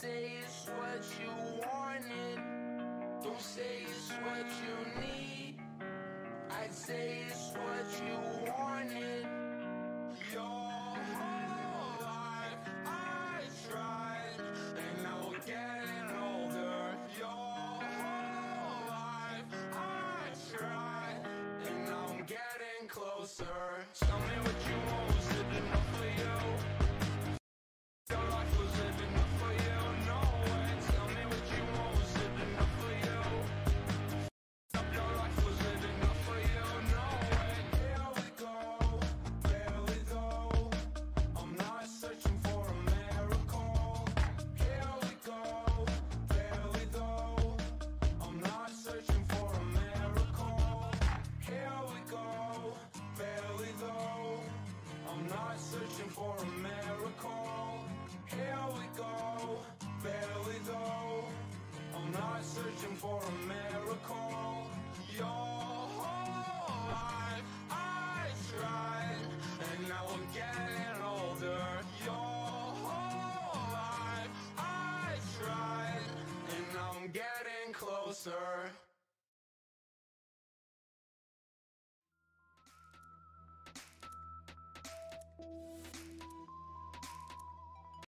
say it's what you wanted, don't say it's what you need. I'd say it's what you wanted. Your whole life I tried, and now we're getting older. Your whole life I tried, and now I'm getting closer. Tell me what you want, was it enough for you? Your life was it enough for you? No way. Tell me what you want, was it enough for you? Your life was it enough for you? No way. Here we go, there we go. I'm not searching for a miracle. Here we go, there we go. I'm not searching for a miracle. Here we go, there we go. I'm not searching for a miracle. Here we go, there we go. I'm not searching for a miracle. Your whole life I tried, and now I'm getting older. Your whole life I tried, and now I'm getting closer.